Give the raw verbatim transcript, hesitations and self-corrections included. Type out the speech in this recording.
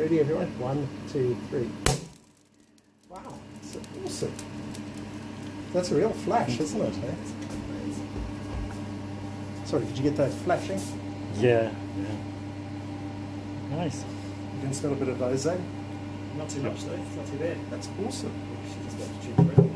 ready everyone? One, two, three. Wow, it's awesome. That's a real flash, isn't it? Eh? Sorry, did you get that flashing? Yeah, yeah. Nice. You can smell a bit of ozone? Not too much though, it's not too bad. That's awesome. She's just about to check it out.